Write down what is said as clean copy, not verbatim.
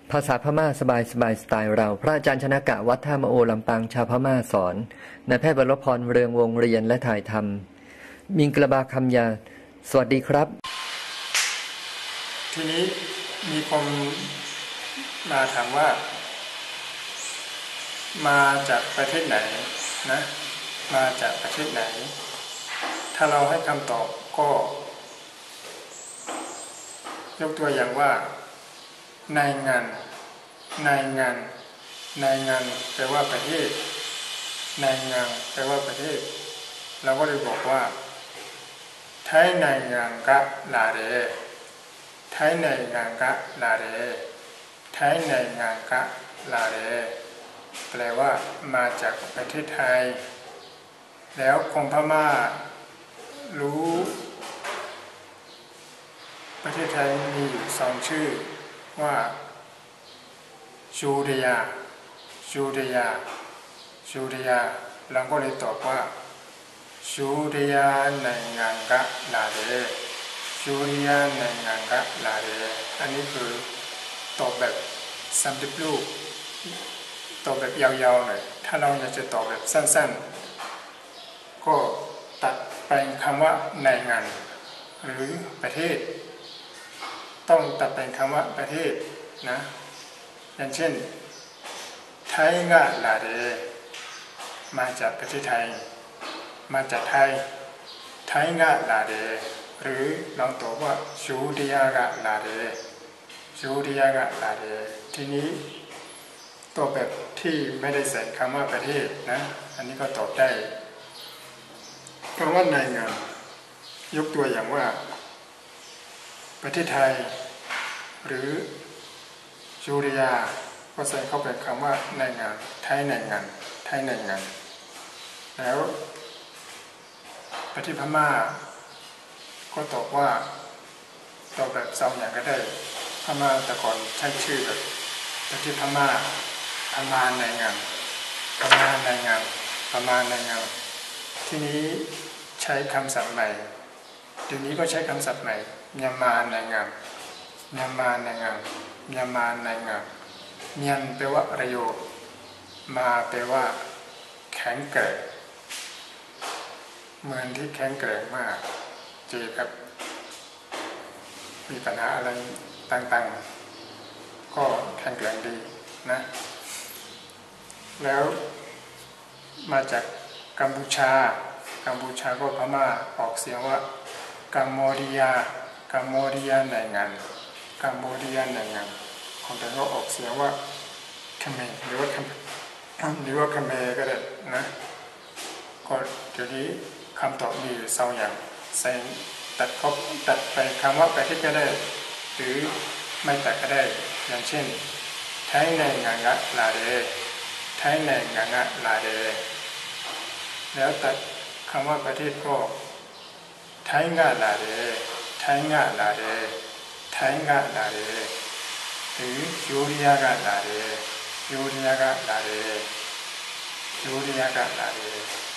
ภาษาพม่าสบายสไตล์เราพระอาจารย์ชนกะวัดท่ามะโอลำปางชาวพม่าสอนนายแพทย์วรพรเรืองวงเรียนและถ่ายทำมิงกระบาคำยาสวัสดีครับทีนี้มีคนมาถามว่ามาจากประเทศไหนนะมาจากประเทศไหนถ้าเราให้คำตอบก็ยกตัวอย่างว่านายงานแปลว่าประเทศนายงานแปลว่าประเทศเราก็เลยบอกว่าไทยนายงานกะลาเรไทยนายงานกะลาเรไทยนายงานกะลาเรแปลว่ามาจากประเทศไทยแล้วคนพม่ารู้ประเทศไทยมีอยู่สองชื่อว่าชูเรียเราก็เลยตอบว่าชูเรียในงานกะลาเรชูเรียในงานกะลาเรอันนี้คือตอบแบบสำเร็จรูปตอบแบบยาวๆหน่อยถ้าเราอยากจะตอบแบบสั้นๆก็ตัดไปคำว่าในงานหรือประเทศต้องตัดไปคำว่าประเทศนะอย่างเช่นไทยงะลาเรมาจากประเทศไทยมาจากไทยไทยงะลาเรหรือลองตอบว่าชูเรียกะลาเรทีนี้ตัวแบบที่ไม่ได้ใส่คำว่าประเทศนะอันนี้ก็ตอบได้คำว่าในงานยกตัวอย่างว่าประเทศไทยหรือชูเรียก็ใส่เข้าไปคำว่าในงานไทยในงานแล้วประเทศพม่าก็ตอบว่าตอบแบบสองอย่างก็ได้พม่าแต่ก่อนใช้ชื่อแบบประเทศพม่าในงานทีนี้ใช้คำศัพท์ใหม่เดี๋ยวนี้ก็ใช้คำศัพท์ใหม่เมียนมาในงานเมียนแปลว่าประโยชน์มาแปลว่าแข็งแกร่งเมืองที่แข็งแกร่งมากเจอกับมีปัญหาอะไรต่างๆก็แข็งแกร่งดีนะแล้วมาจากกัมพูชาก็พม่าออกเสียงว่ากัมโมเดียในงานของแต่ก็ออกเสียงว่าคาเมหรือว่าคาเมก็ได้นะก็เดี๋ยวนี้คำตอบมีสองอย่างใส่ตัดไปคำว่าประเทศก็ได้หรือไม่ตัดก็ได้อย่างเช่นไทยในงานกะลาเรแล้วตัดคำว่าประเทศก็ไทยงะลาเรหรือยูเรียกะลาเร